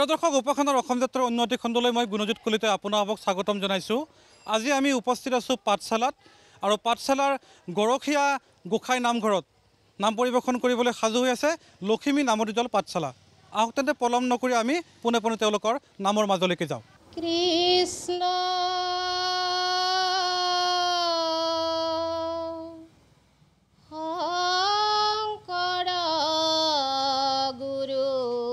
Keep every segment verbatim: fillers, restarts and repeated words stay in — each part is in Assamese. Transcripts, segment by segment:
প্ৰিয় দৰ্শক, উপাসনাৰ অসম যাত্ৰাৰ উন্নতি খণ্ডলৈ মই গুণজিৎ কলিতাই আপোনালোকক স্বাগতম জনাইছোঁ। আজি আমি উপস্থিত আছোঁ পাঠশালাত, আৰু পাঠশালাৰ গৰখীয়া গোসাঁই নামঘৰত নাম পৰিৱেশন কৰিবলৈ সাজু হৈ আছে লখিমী নামতি দল পাঠশালা। আহক তেন্তে পলম নকৰি আমি পোনে পোনে তেওঁলোকৰ নামৰ মাজলৈকে যাওঁ। কৃষ্ণ শংকৰ গুৰু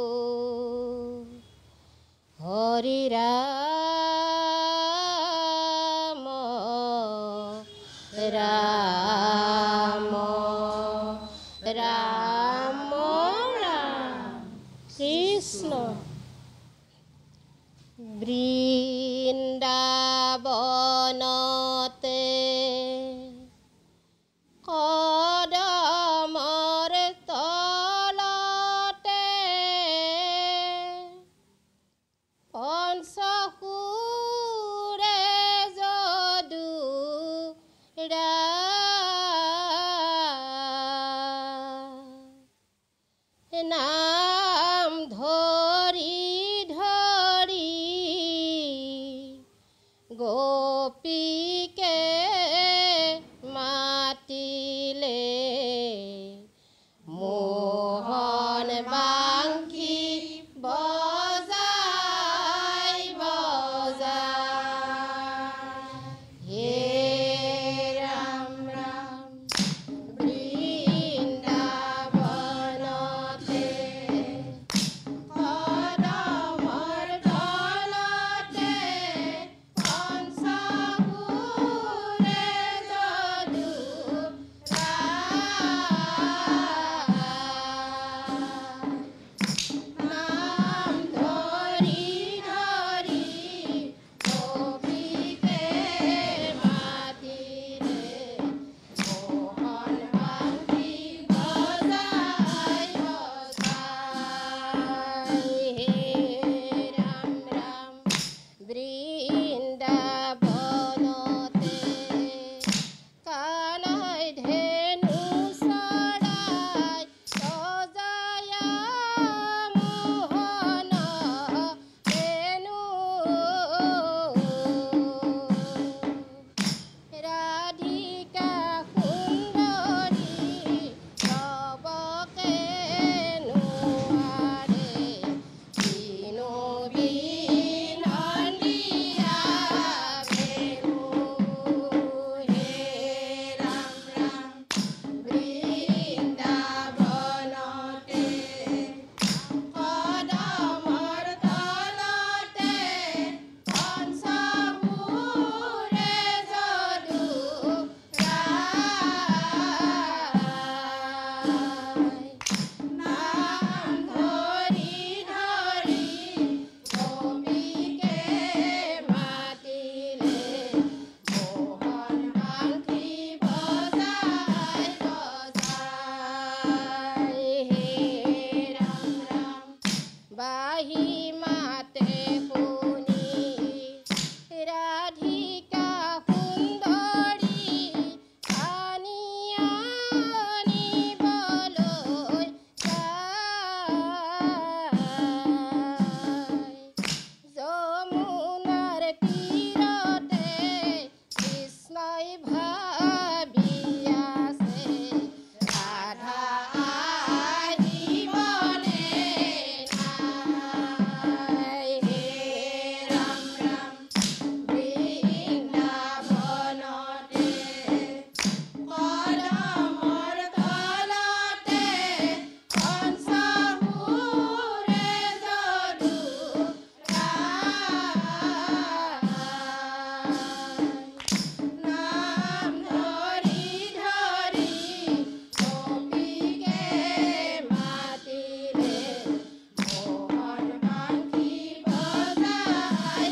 হৰি ৰাম ৰাম ৰাম ৰাম কৃষ্ণ। বৃন্দাবনতে কদমৰ তলতে পঞ্চসুৰে যদুৰা নাম ধৰি ধৰি গোপীকে মাতিলে মোহন বাংকি বজাই বজাই হে ৰাম ৰাম। বৃন্দাবনতে কদমৰ তলতে পঞ্চসুৰে যদুৰা নাম ধৰি ধৰি গোপীকে মাতিলে মোহন বাংকি বজাই বজাই হে ৰাম ৰাম। বৃন্দাবনতে কানাই ধেনু চৰাই সজায়া মোহন ধেনু ৰাধিকা সুন্দৰী সবকে নোৱাৰে বিনু বিনন্দিয়া বেনু হে ৰাম ৰাম। বৃন্দাবনতে কদমৰ তলতে পঞ্চসুৰে যদুৰা নাম ধৰি ধৰি গোপীকে মাতিলে মোহন বাংকি বজাই বজাই হে ৰাম ৰাম। বাহি মাতে শুনি ৰাধিকা সুন্দৰী আনি আনিবলৈ যায় যমুনাৰ তীৰতে কৃষ্ণই ভাবি আছে ৰাধা আহিবনে নাই হে ৰাম ৰাম। বৃন্দাবনতে কদমৰ তলতে পঞ্চসুৰে যদুৰা নাম ধৰি ধৰি গোপীকে মাতিলে মোহন বাংকি বজাই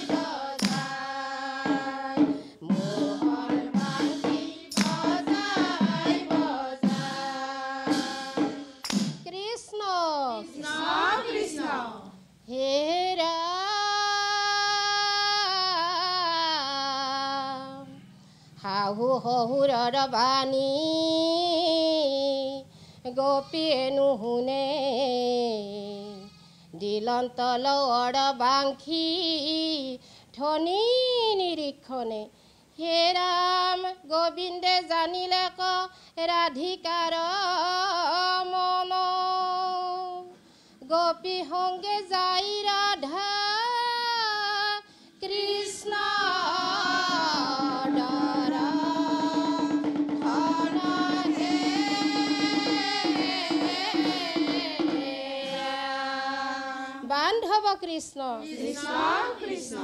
বজাই মোহন বাংকি বজাই বজাই কৃষ্ণ কৃষ্ণ হে ৰাম। শাহু শহুৰৰ বাণী গোপীয়ে নুশুনে দিলন্ত লৱৰ বাংশী ধনী নিৰীক্ষণে হে ৰাম গোবিন্দে জানিলে ক ৰাধিকাৰ মন গোপী সংগে যাই ৰাধা কৃষ্ণ দৰা ধনহে বান্ধৱ কৃষ্ণ কৃষ্ণ কৃষ্ণ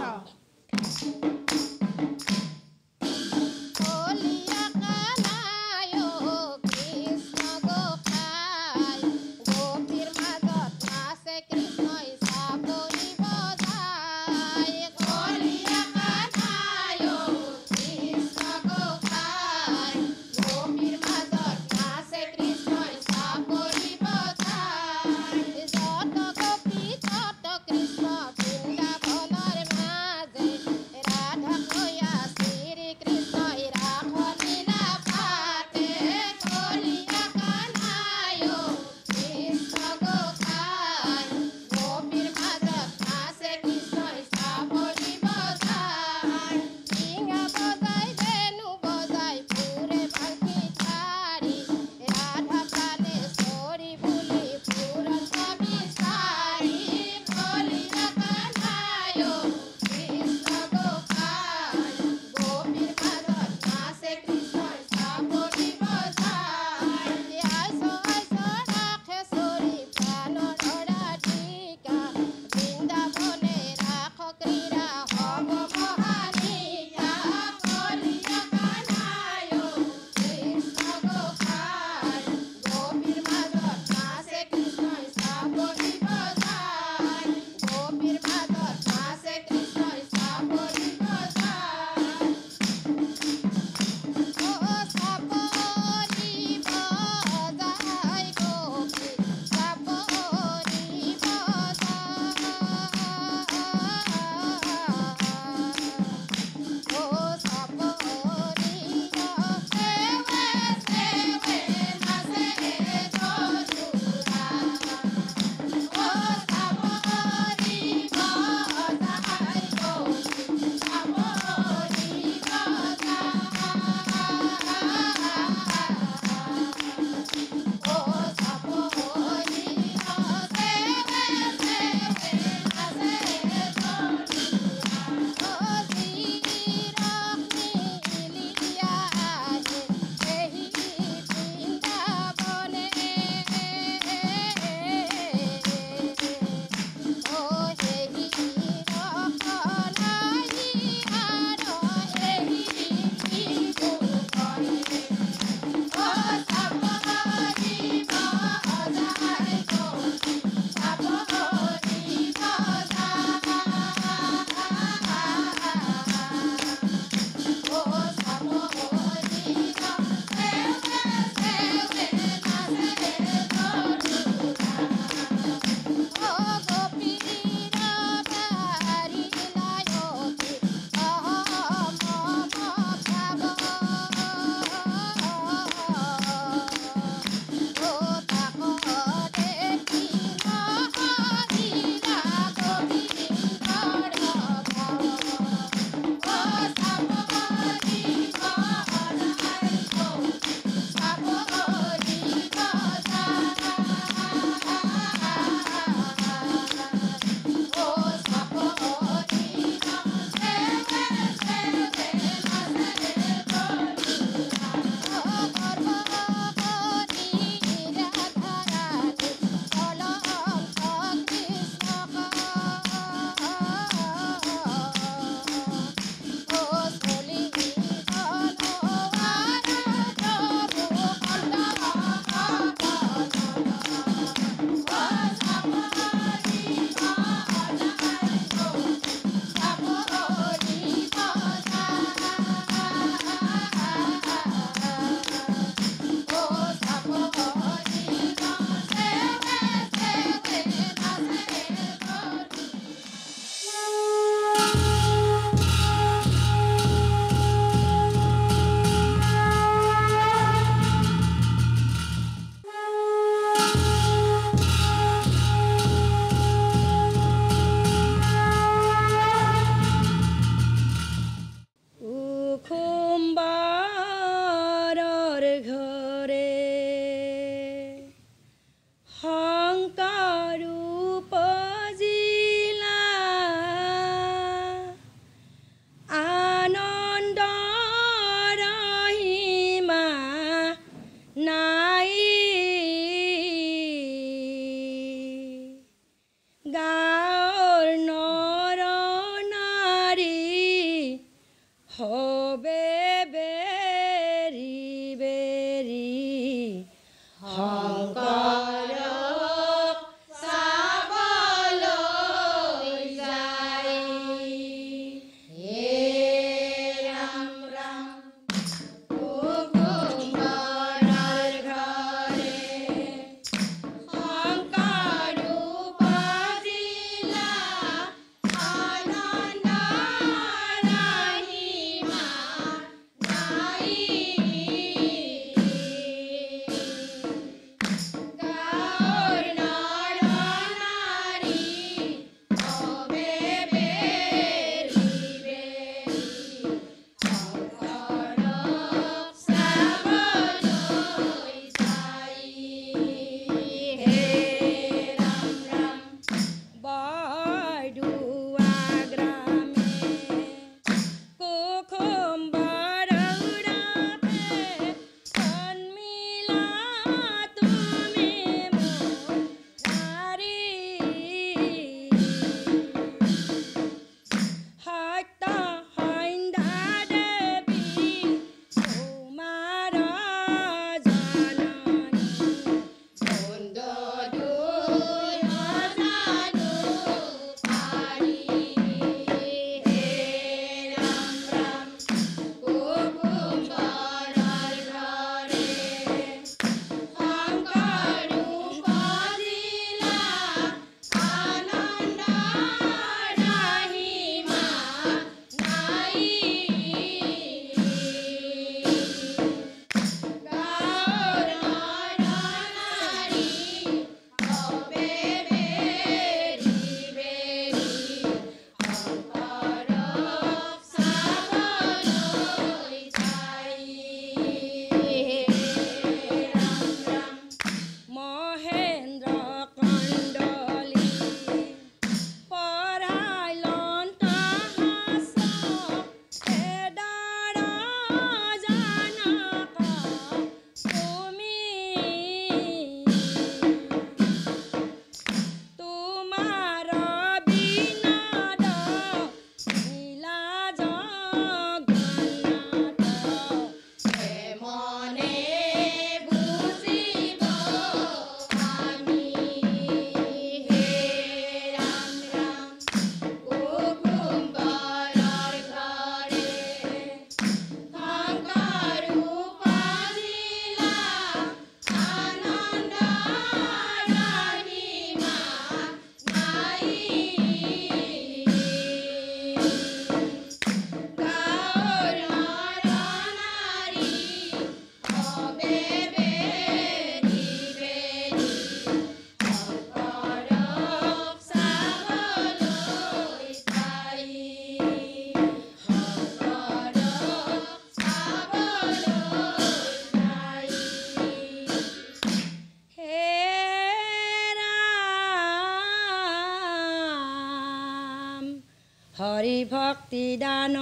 হৰি ভক্তি দান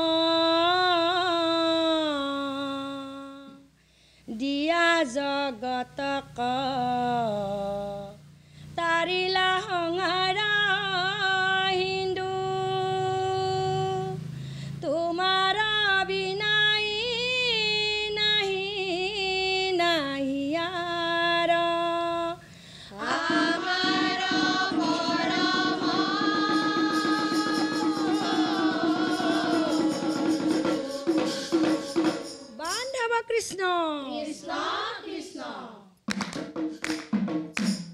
দিয়া জগতক তাৰিলা সংহাৰ হিন্দু তোমাৰ বিনাই নাহি নাহি আৰ আমাৰ পৰম বান্ধৱ কৃষ্ণ কৃষ্ণ কৃষ্ণ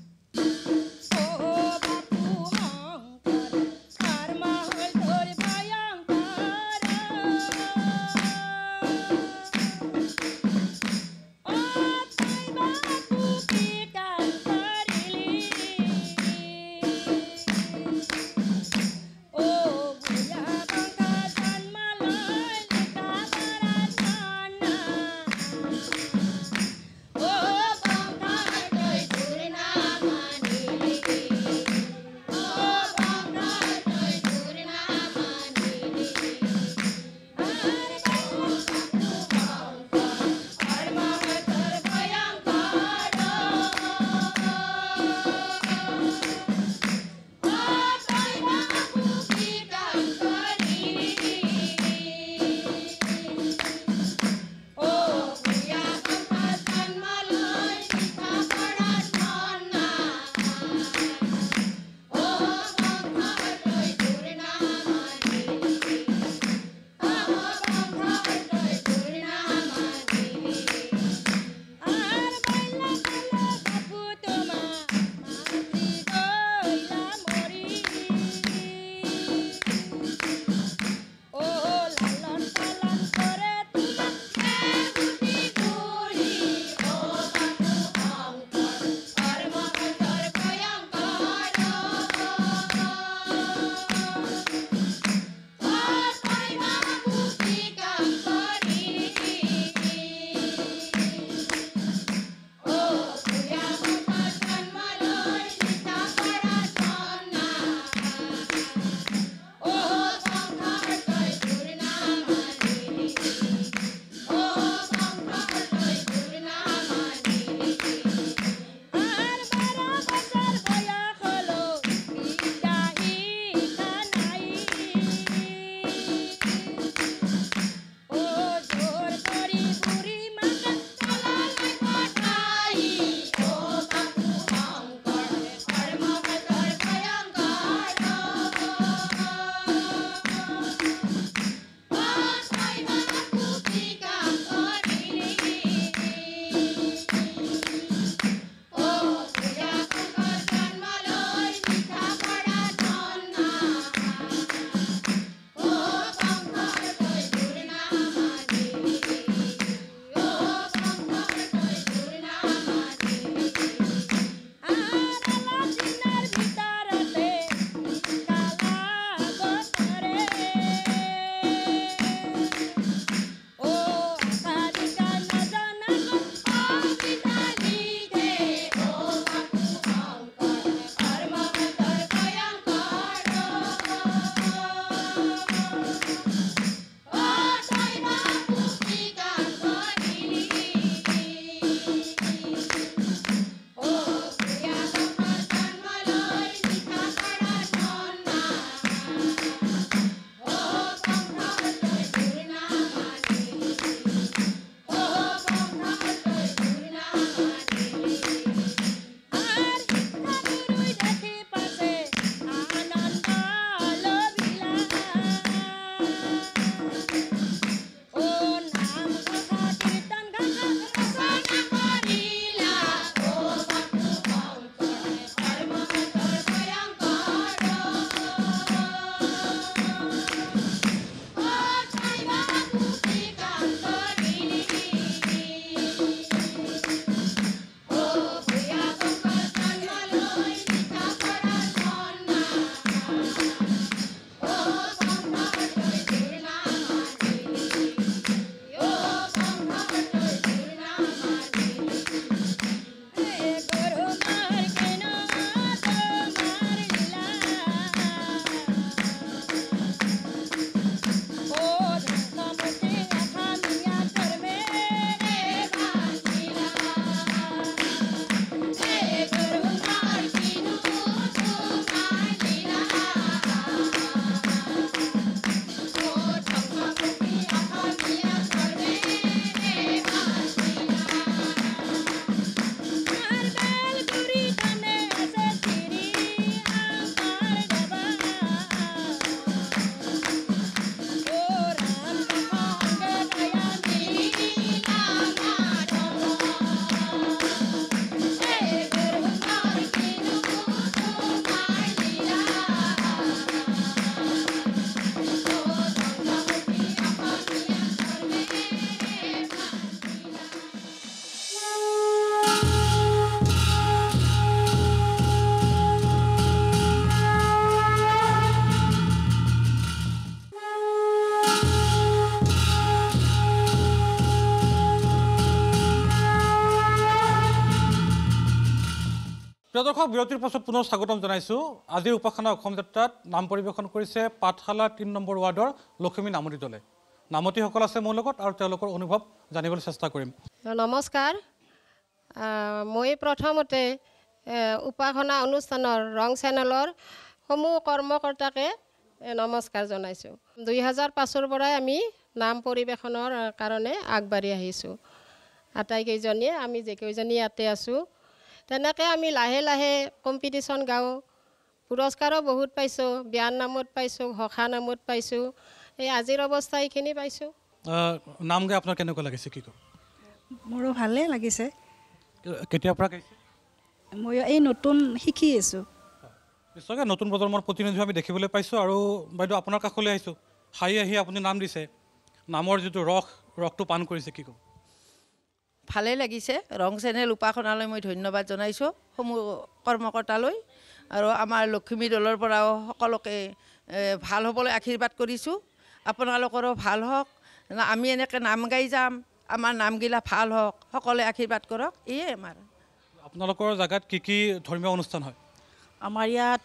প্ৰিয় দৰ্শক বিৰতিৰ পাছত পুনৰ স্বাগতম জনাইছোঁ আজিৰ উপাসনা অসম যাত্ৰাত নাম পৰিৱেশন কৰিছে পাঠশালা তিনি নম্বৰ ৱাৰ্ডৰ লক্ষ্মী নামতি দলে নামতিসকল আছে মোৰ লগত আৰু তেওঁলোকৰ অনুভৱ জানিবলৈ চেষ্টা কৰিম নমস্কাৰ মই প্ৰথমতে উপাসনা অনুষ্ঠানৰ ৰং চেনেলৰ সমূহ কৰ্মকৰ্তাকে নমস্কাৰ জনাইছোঁ দুই হাজাৰ পাঁচৰ পৰাই আমি নাম পৰিৱেশনৰ কাৰণে আগবাঢ়ি আহিছোঁ আটাইকেইজনীয়ে আমি যেকেইজনী ইয়াতে আছোঁ তেনেকৈ আমি লাহে লাহে কম্পিটিশ্যন গাওঁ পুৰস্কাৰো বহুত পাইছোঁ বিয়াৰ নামত পাইছোঁ সখা নামত পাইছোঁ এই আজিৰ অৱস্থা এইখিনি পাইছোঁ নাম গাই আপোনাৰ কেনেকুৱা লাগিছে কি কয় মোৰো ভালেই লাগিছে কেতিয়াৰ পৰা গাইছে মই এই নতুন শিকি আছোঁ নিশ্চয়কৈ নতুন প্ৰজন্মৰ প্ৰতিনিধি আমি দেখিবলৈ পাইছোঁ আৰু বাইদেউ আপোনাৰ কাষলৈ আহিছোঁ হাঁহি আহি আপুনি নাম দিছে নামৰ যিটো ৰস ৰসটো পান কৰিছে কি ক'ব ভালেই লাগিছে ৰং চেনেল উপাসনালৈ মই ধন্যবাদ জনাইছোঁ সমূহ কৰ্মকৰ্তালৈ আৰু আমাৰ লক্ষ্মী দলৰ পৰাও সকলোকে ভাল হ'বলৈ আশীৰ্বাদ কৰিছোঁ আপোনালোকৰো ভাল হওক আমি এনেকৈ নাম গাই যাম আমাৰ নামগিলা ভাল হওক সকলোৱে আশীৰ্বাদ কৰক এয়ে আমাৰ আপোনালোকৰ জেগাত কি কি ধৰ্মীয় অনুষ্ঠান হয় আমাৰ ইয়াত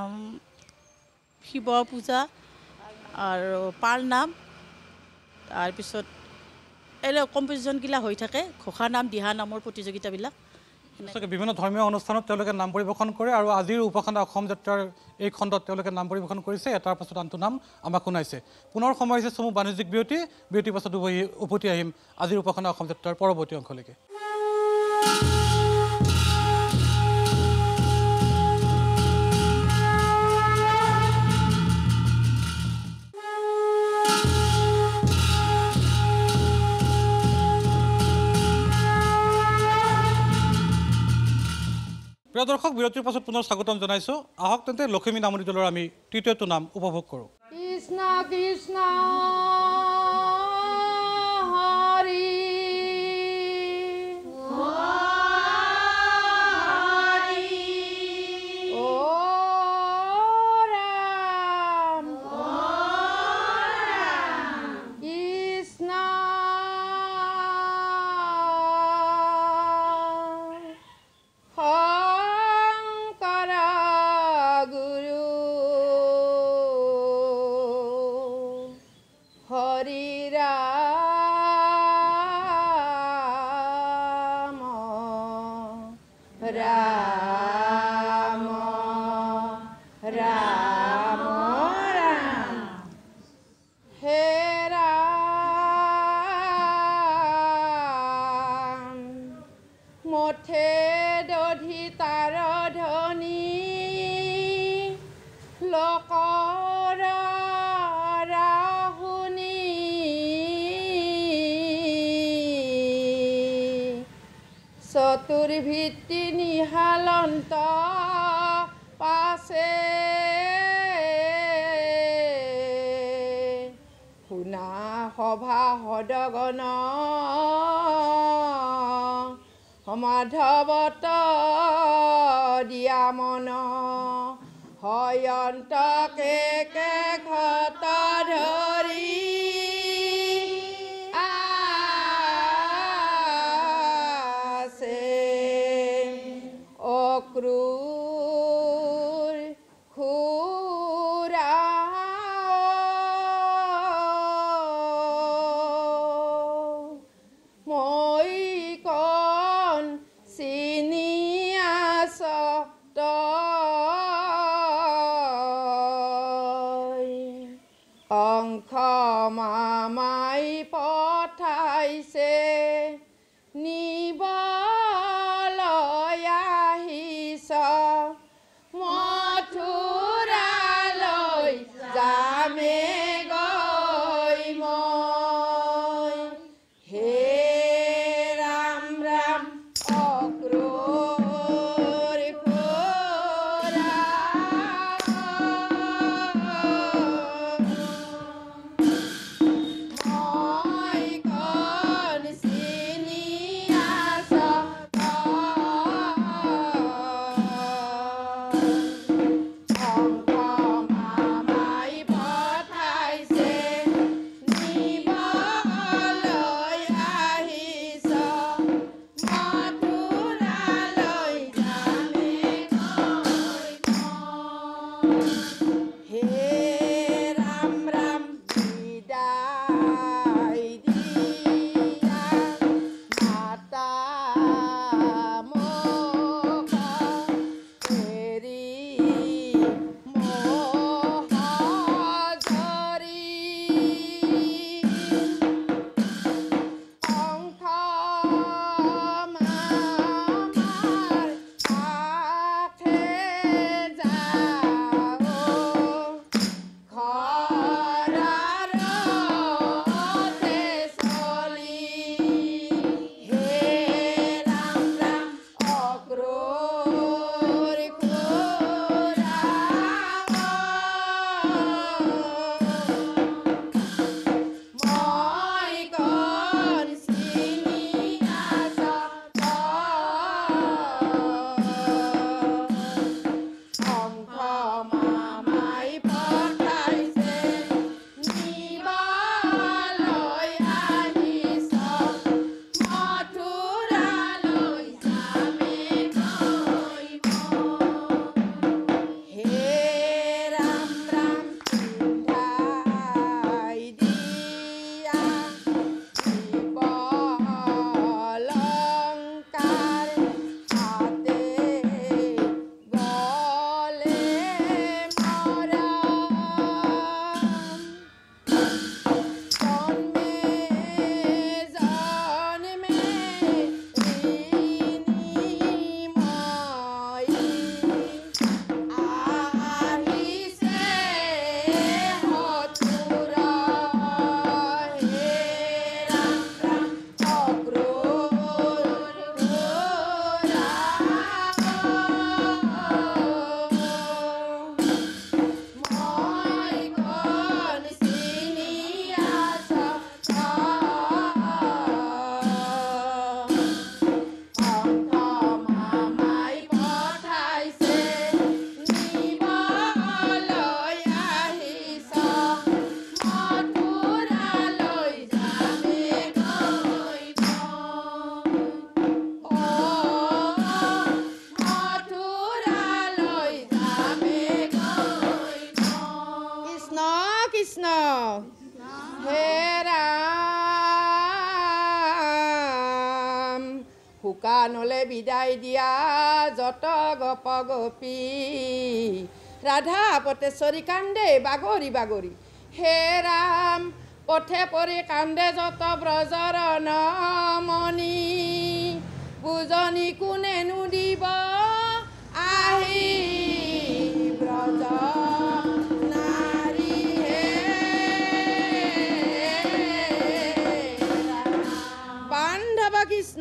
শিৱ পূজা আৰু পাল নাম তাৰপিছত এনে কম্পিটিশ্যনগিলা হৈ থাকে ঘোষা নাম দিহা নামৰ প্ৰতিযোগিতাবিলাক বিভিন্ন ধৰ্মীয় অনুষ্ঠানত তেওঁলোকে নাম পৰিৱেশন কৰে আৰু আজিৰ উপাসনা অসম যাত্ৰাৰ এই খণ্ডত তেওঁলোকে নাম পৰিৱেশন কৰিছে এটাৰ পাছত আনটো নাম আমাক শুনাইছে পুনৰ সময় হৈছে চমু বাণিজ্যিক বিৰতি বিৰতিৰ পাছত উভতি আহিম আজিৰ উপাসনা অসম যাত্ৰাৰ পৰৱৰ্তী অংশলৈকে প্ৰিয় দৰ্শক বিৰতিৰ পাছত পুনৰ স্বাগতম জনাইছোঁ আহক তেন্তে লক্ষ্মী নামতি দলৰ আমি তৃতীয়টো নাম উপভোগ কৰোঁ কৃষ্ণ কৃষ্ণ হৰি ও ৰাম কৃষ্ণ চতুৰ্ভিত্তি নিহালন্ত পাছে শুনা সভা সদগণ সমাধৱত দিয়া মন হয়ন্তকে কে ঘট ধৰি অক্ৰূৰ খুৰা মই কণ চিনি আছ তই অংশ মামাই পঠাইছে নিব মথুৰালৈ যামে গৈ মই হে ৰাম ৰাম অক্ৰূৰ খুৰা মই কণ চিনি আছ হে ৰাম শুকানলে বিদায় দিয়া যত গপ গপী ৰাধা পটেশ্বৰী কান্দে বাগৰি বাগৰি হে ৰাম পথে পৰি কান্দে যত ব্ৰজৰ নমনি বুজনি কোনেনো দিব আহি ব্ৰজ নাৰী হে বান্ধৱ কৃষ্ণ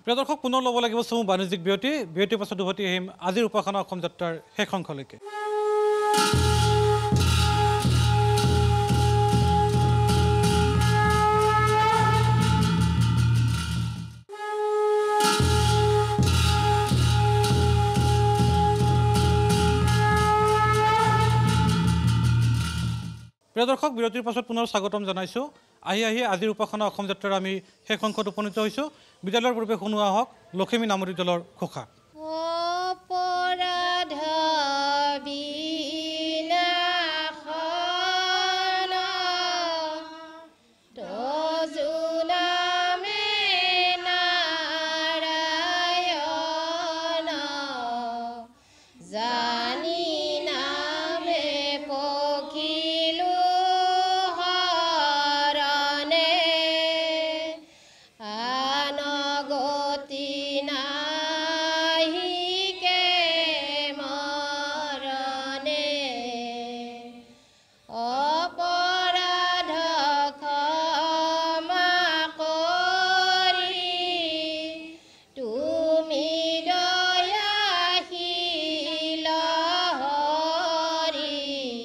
প্ৰিয় দৰ্শক পুনৰ ল'ব লাগিব চমু বাণিজ্যিক বিৰতি বিৰতিৰ পাছত উভতি আহিম আজিৰ উপাসনা অসম যাত্ৰাৰ শেষ অংশলৈকে প্ৰিয় দৰ্শক বিৰতিৰ পাছত পুনৰ স্বাগতম জনাইছোঁ আহি আহি আজিৰ উপাসনা অসম যাত্ৰাৰ আমি শেষ অংশত উপনীত হৈছোঁ বিদ্যালয়ৰ পূৰ্বে শুনোৱা হওক লখিমী নামতি দলৰ ঘোষা অপৰাধ বিনাশন তজু নামে নাৰায়ণ জানি নামে পখিলো হৰণে আনগতি নাহিকে মৰণে অপৰাধ ক্ষমা কৰি তুমি দয়াশীল হৰি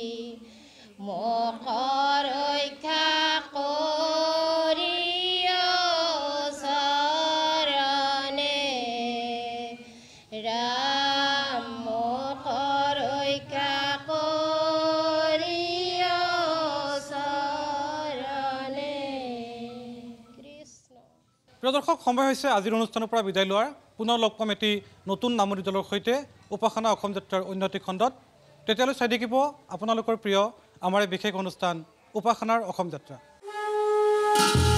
মোক ৰক্ষা কৰিয় চৰণে ৰাম মোক ৰক্ষা কৰিয় চৰণে কৃষ্ণ প্ৰিয় দৰ্শক সময় হৈছে আজিৰ অনুষ্ঠানৰ পৰা বিদায় লোৱাৰ পুনৰ লগ পাম এটি নতুন নামতি দলৰ সৈতে উপাসনা অসম যাত্ৰাৰ অন্য এটি খণ্ডত তেতিয়ালৈ চাই থাকিব আপোনালোকৰ প্ৰিয় আমাৰ এই বিশেষ অনুষ্ঠান উপাসনাৰ অসম যাত্ৰা